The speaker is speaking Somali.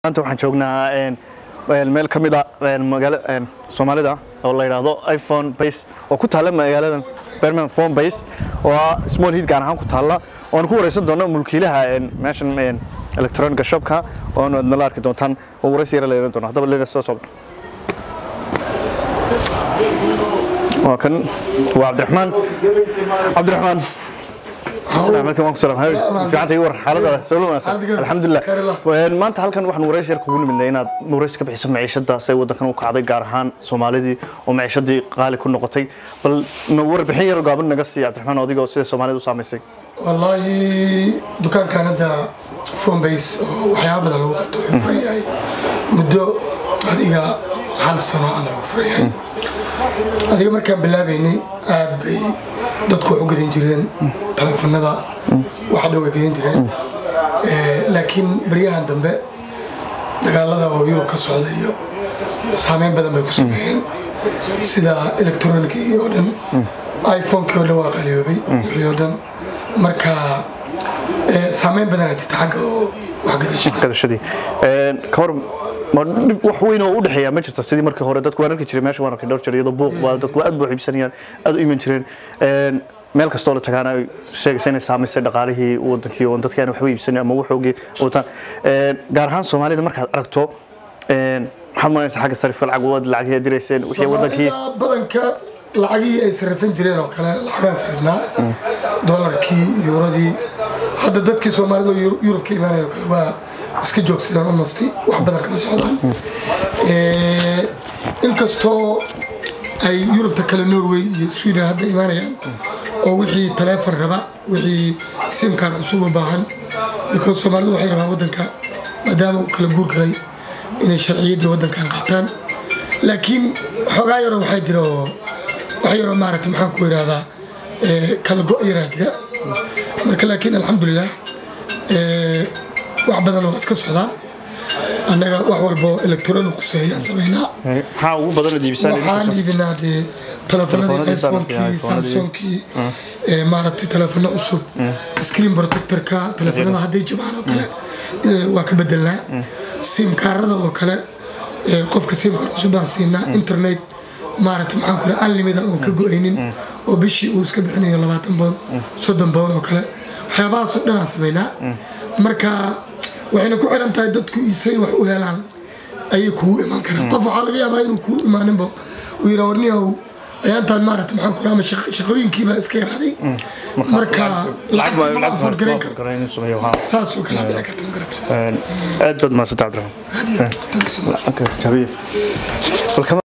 أنت waxaan joognaa meel kamid ah magaalo Soomaalida oo la yiraahdo iPhone base oo ku taala magaalada Birmingham phone base oo small heat gaar ahaan ku taala oo aan ku wareysan doono mulkiilaha meeshan electronic shopka oo nala arki doontaan oo wareysi yar leeyahay doona hadaba leeyahay soo soo وكان وعبد الرحمن السلام عليكم ورحمة الله وبركاته في عندي يور حالة سلام الحمد لله وما أنت هل كان واحد ورئيس يركبون من لينا ورئيس كبحسب معيشة دا سوى ده كانوا قاعدين جارهان سومالي ومعيشة دي قال كل نقطي بل نور بحير قابلنا قصي عبد الرحمن ودي قصي سومالي وسامسي والله دكان كان ده فون بيس وحياة بدل الوقت فري مدة هذه حال السنة أنا فري هذه مركب بلابيني أبي dadku waxu gadan jireen telefoonada waxa dhaw gadan jireen laakiin bariyahan dambe dagaalada oo Yurub ka socda iyo saameyn badan bay ku sameeyeen sida electronic iyo dhan iPhone kii oo dhan waa qaliyobay iyo dhan marka saameyn badan ay taxaga oo wax gadashadii kor wax weyn oo u dhaxeeya ma jirto sidii markii hore dadku waararki jiray meesha waan ka dhowr jiray iyadoo buuq waa dadku aad buu xibsanayaan aad u iman jireen meel kasta oo la tagaana sheegaysan saamaysay dhaqaalihii wadankii oo dadkana wax iibsanay ama waxoogii wataan gaar ahaan Soomaalida markaad aragto waxaad malaysaa xagga sarifka lacag ay direyseen wixii wadankii badanka lacagii ay sarifin jireen oo kale lacagaan sarifnaa dollarkii eurodii hadda dadkii Soomaalida Yurub ka imaanayoo kale waa iska joogsadaan almost wax badan kala socdaan inkastoo ay Yurubta kale Norway iyo Sweden hadda imaanayaan oo wixii telefoon raba wixii sim card cusub u baahan because Soomaalidu waxay rabaan wadanka maadaama uu kala guur galay inay sharciyada wadankan qaataan laakiin xogaa yar waxay jiro maaragtay maxaan ku yiraahdaa kala go'yara jira marka laakiin alxamdulillah wax badan oo iska socdaan anaga wax walba electronic ku sameeyaan sameynaa waxa ugu badan diibsan waxaan iibinaa telefoonada iPhone-kii Samsung-kii maaragtay telefoonada cusub screen protector-ka telefoonada hadday jabaan oo kale waa ka bedelnaa sim card-da oo kale qofka sim card cusub baan siinaa internet maaragtay maxaan ku raacay unlimited oo ka go'aynin oo bishii uu iska bixinayo 20 pound 30 pound oo kale waxyaabahaas oo dhan aan sameynaa marka waxayna ku xiran tahay dadku isay wax u helaan ay ku iman karaan qof waxa laga yaabaa inuu ku imaaninba uu yiraahdo ayaantaan maaragtay maxaan ku raama shaqooyinkiiba iska yaraaday marka lacag ma fargareyn karo saas oo kala dhici karta magarata aad bad ma saddex Cabdiraxmaan